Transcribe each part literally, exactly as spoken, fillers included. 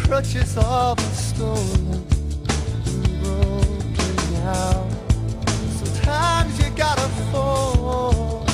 crutches all been stolen and broken down. Sometimes you gotta fall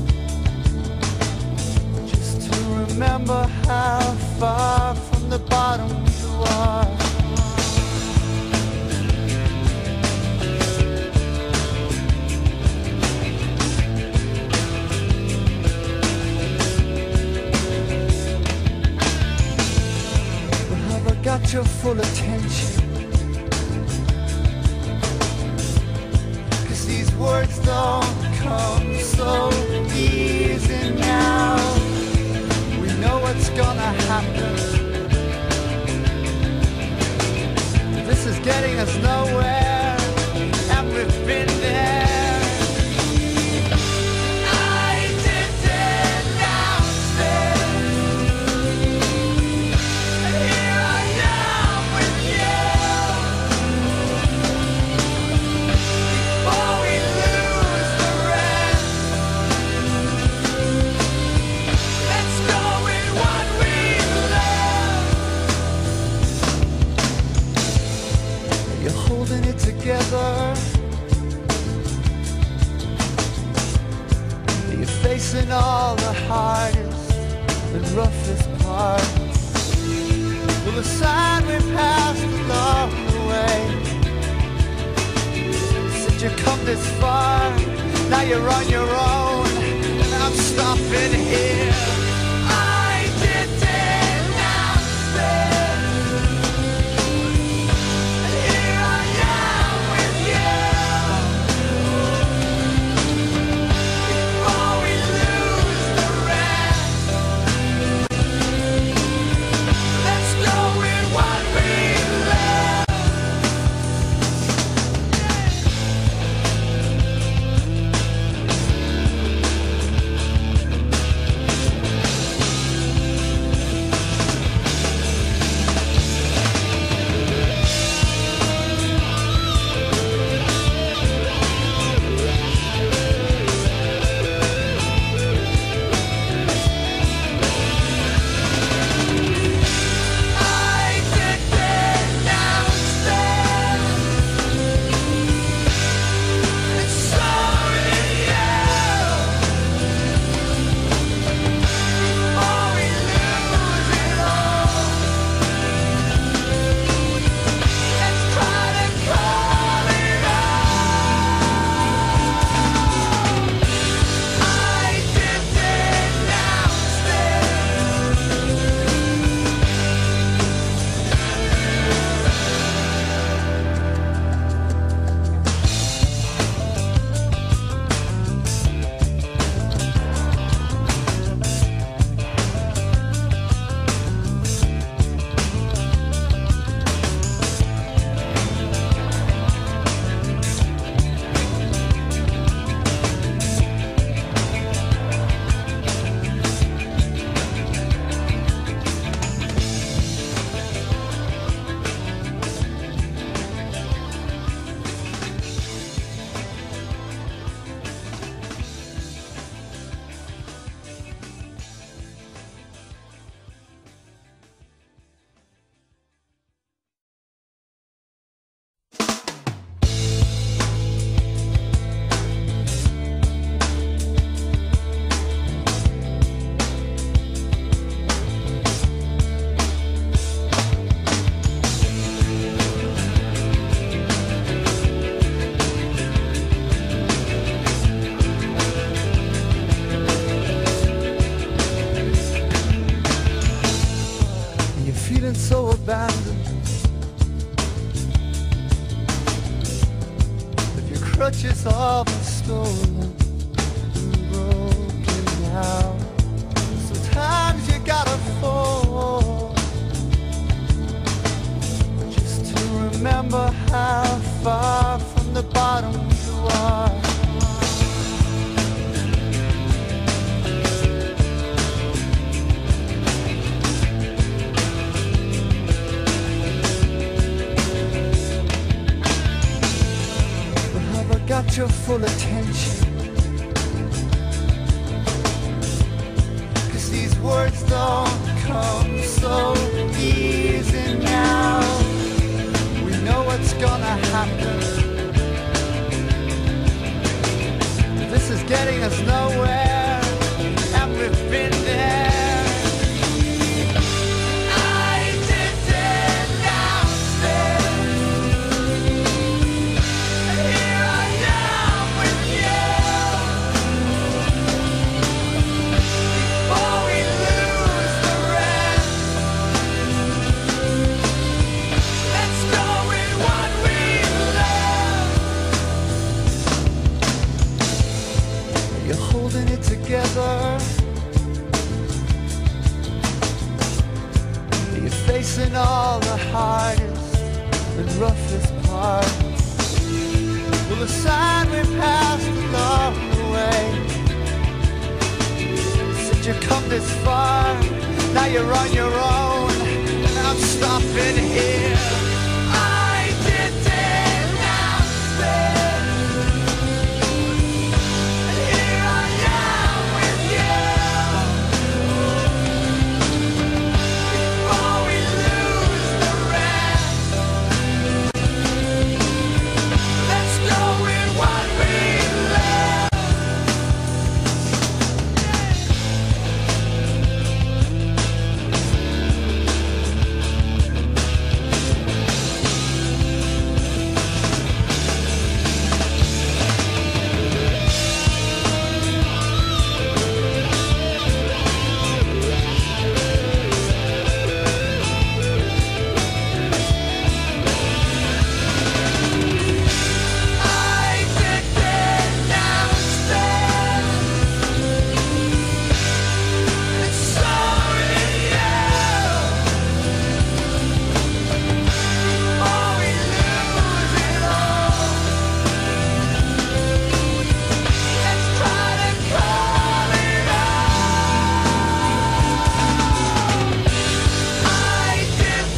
just to remember how far from the bottom you are. Got your full attention, 'cause these words don't come so easy now. We know what's gonna happen. This is getting us nowhere, and we've been there. Together, you're facing all the hardest and roughest parts. Well, the sign we passed along the way said you come this far, now you're on your own, and I'm stopping here. So abandoned, with your crutches all been stolen and broken down. Sometimes you gotta fall just to remember how far from the bottom you are. Got your full attention, 'cause these words don't come so easy now. getting us nowhere, and we've been there. I didn't downstairs. Here I am with you. Before we lose the rest, let's go with what we love. You're holding it together. You're facing all the hardest and roughest parts. Well, the sign we passed along the way said you come this far, now you're on your own, and I'm stopping here. I didn't downstairs, and here I am with you. Before we lose the rest, let's go with what we love. I didn't downstairs, and so did you. Before we lose it all, let's try to call it off. I didn't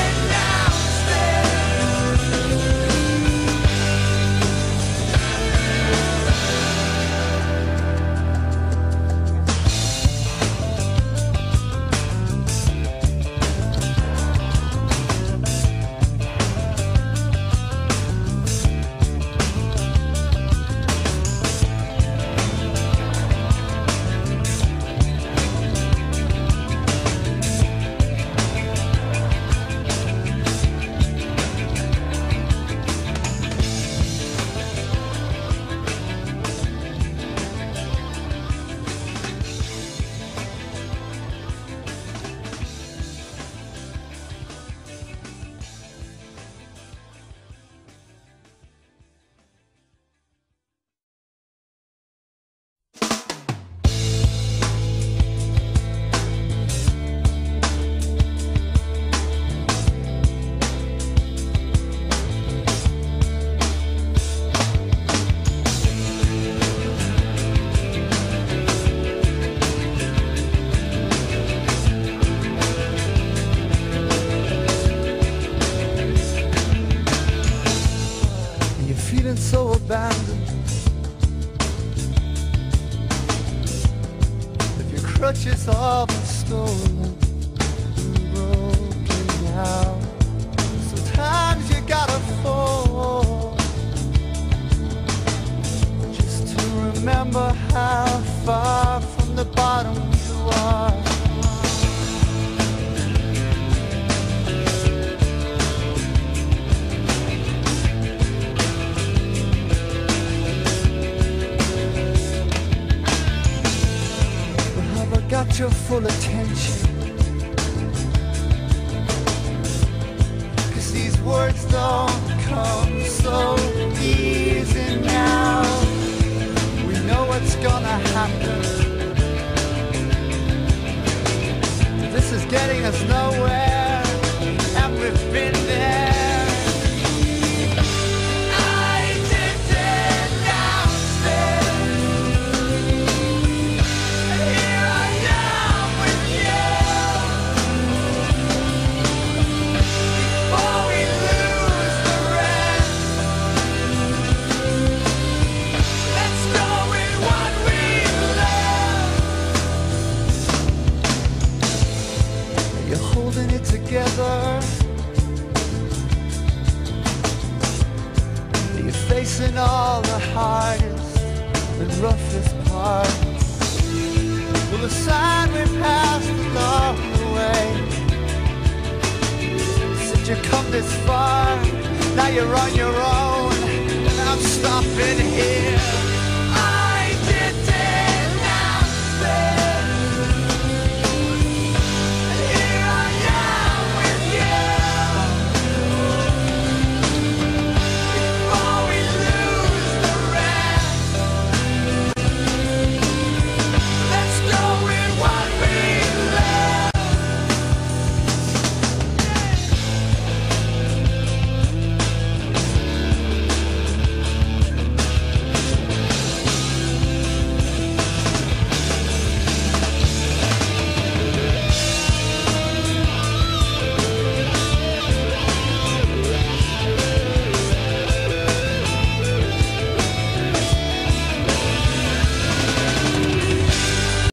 You're feeling so abandoned. If your crutches all been stolen and broken now, sometimes you gotta fall just to remember how far from the bottom you are. Got your full attention, 'cause these words don't come so easy now. We know what's gonna happen. This is getting us nowhere, and we've been there. I didn't downstairs, and here I am with you. Before we lose the rest, let's go with what we love. You're holding it together. You're facing all the hardest and roughest part. Well, the sign we passed along the way said you come this far, now you're on your own, and I'm stopping here.